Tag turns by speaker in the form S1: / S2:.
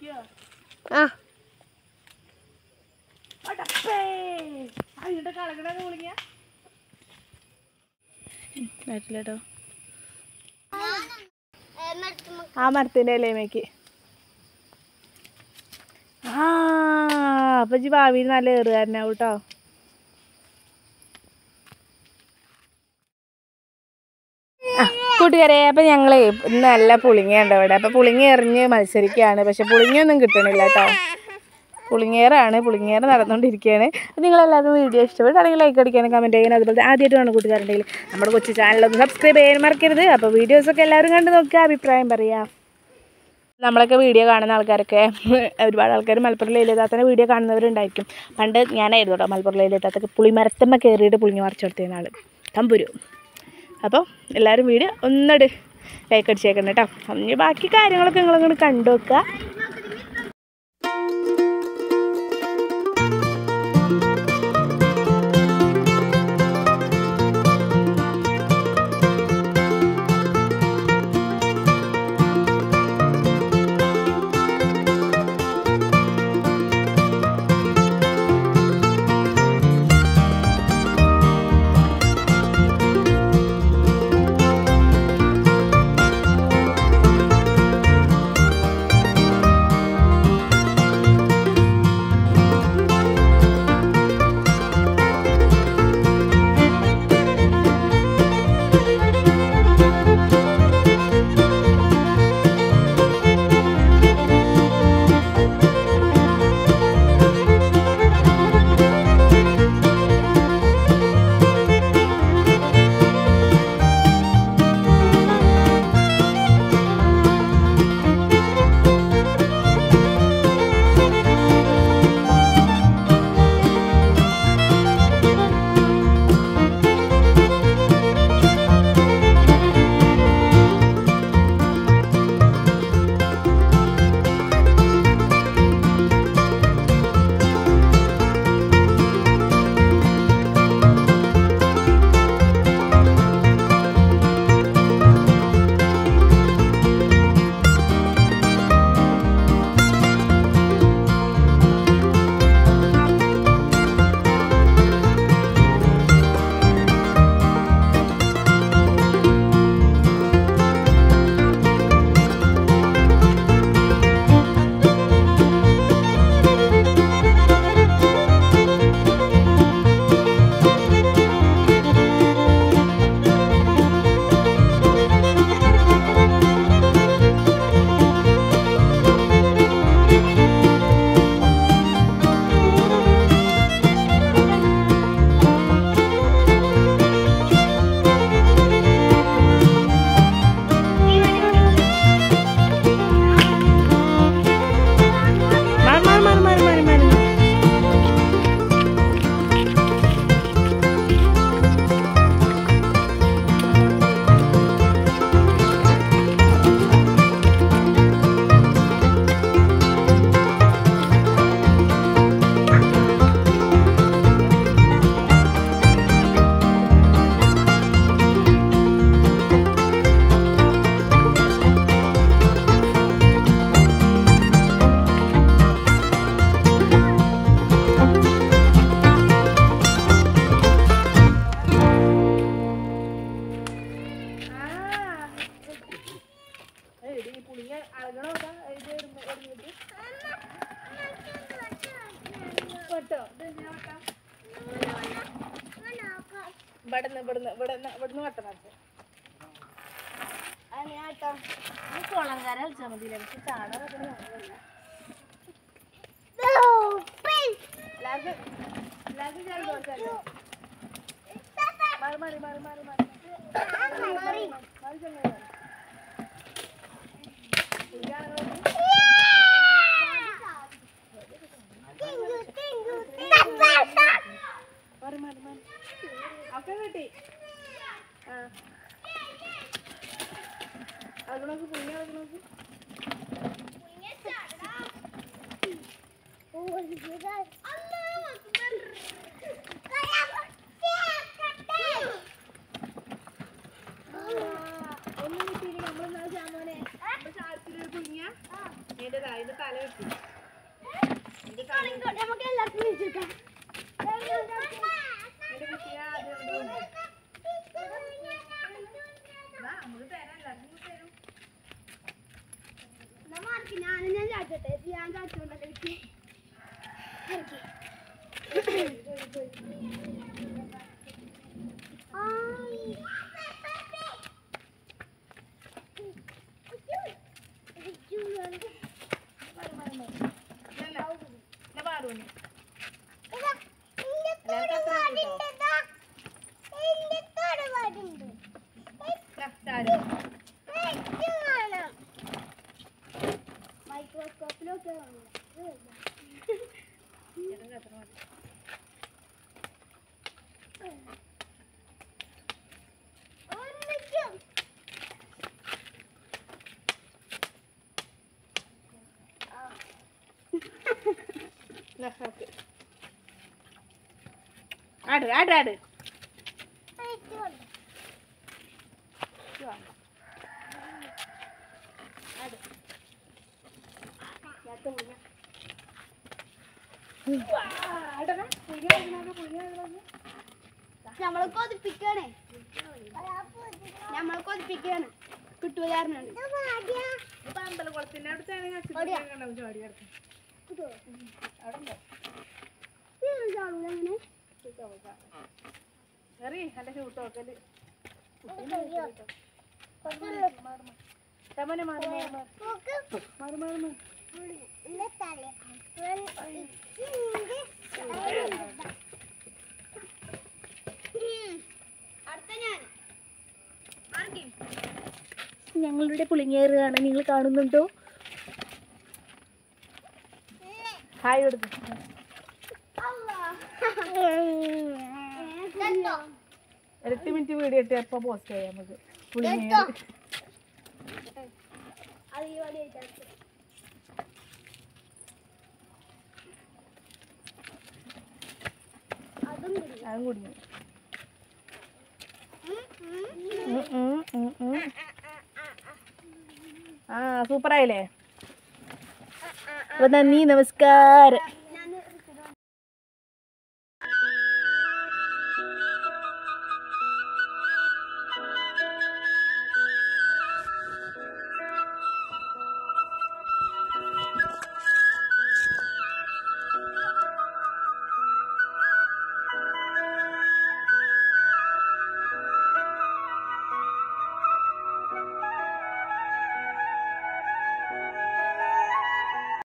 S1: ആ കേട്ടോ ആ മരത്തിൻ്റെ ഇലയിലേക്ക് അപ്പൊ ഇജ്ജ് ഭാവിയിൽ നല്ല ഏറുകാരനാവും കേട്ടോ. കൂട്ടുകാരെ അപ്പം ഞങ്ങളേ ഇന്ന് നല്ല പുളിങ്ങയുണ്ട് ഇവിടെ. അപ്പം പുളിങ്ങ എറിഞ്ഞ് മത്സരിക്കുകയാണ്. പക്ഷെ പുളിങ്ങയൊന്നും കിട്ടണില്ല കേട്ടോ. പുളിങ്ങേറ് നടന്നുകൊണ്ടിരിക്കുകയാണ്. നിങ്ങളെല്ലാവരും വീഡിയോ ഇഷ്ടപ്പെട്ടാണെങ്കിൽ ലൈക്ക് അടിക്കാനും കമൻറ്റ് ചെയ്യാനും അതുപോലെ ആദ്യമായിട്ടാണ് കൂട്ടുകാരുണ്ടെങ്കിൽ നമ്മുടെ കൊച്ചു ചാനലൊന്ന് സബ്സ്ക്രൈബ് ചെയ്യാൻ മറക്കരുത്. അപ്പോൾ വീഡിയോസൊക്കെ എല്ലാവരും കണ്ട് നോക്കുക, അഭിപ്രായം പറയാം. നമ്മളൊക്കെ വീഡിയോ കാണുന്ന ആൾക്കാരൊക്കെ ഒരുപാട് ആൾക്കാർ മലപ്പുറം ലൈലത്താത്തൻ്റെ വീഡിയോ കാണുന്നവരുണ്ടായിരിക്കും. പണ്ട് ഞാനായിരുന്നു കേട്ടോ മലപ്പുറം ലൈലത്താത്തൊക്കെ പുളിമരത്തമ്മ കയറിയിട്ട് പുളിങ്ങ മറിച്ച് കൊടുത്തിരുന്ന ആൾ തമ്പുരു. അപ്പോൾ എല്ലാവരും വീഡിയോ ഒന്നട് ലൈക്ക് അടിച്ചേക്കണം കേട്ടോ. ഇനി ബാക്കി കാര്യങ്ങളൊക്കെ നിങ്ങളങ്ങോട്ട് കണ്ടു വെക്കുക. ഇവിടുന്ന് വട്ടം കുളങ്കാര കളിച്ചാൽ മതി. എനിക്ക് ചാണകം മാറി മാറി മാറി മാറി ഒക്കെ കിട്ടി. അത് നോക്ക് പുളിങ്ങ നോക്ക്. ഒന്നും കിട്ടിയില്ല. നമ്മളെന്താ ചാമോനെ ചാരത്തിലൊരു പുളിങ്ങ
S2: നമുക്ക് എല്ലാവർക്കും വിളിച്ചേക്കാം. ഞാൻ ചാച്ചട്ടെ, ഞാൻ ചാച്ചോണ്ടൊക്കെ മൈക്രോസ്കോപ്പിലൊക്കെ
S1: ആട് ആട് ആട്
S2: നമ്മളെ കൊതിപ്പിക്കാണ്, നമ്മളെ കൊതിപ്പിക്കാണ്. കിട്ടൂലായിരുന്നു
S1: അമ്പലക്കുളത്തിന്റെ അടുത്താണ് നല്ല ചൂട്ടോക്കല് ഞങ്ങളുടെ പുളിങ്ങേറുകയാണ്, നിങ്ങൾ കാണുന്നുണ്ടോ? ഹായ് കൊടുത്തു. 8 മിനിറ്റ് വീഡിയോ ഇട്ട് എപ്പോൾ പോസ്റ്റ് ചെയ്യാം നമുക്ക് പുളിങ്ങേറ്. അതും കുടിഞ്ഞു. ആ സൂപ്പറായില്ലേ? അപ്പോൾ നന്ദി, നമസ്കാരം.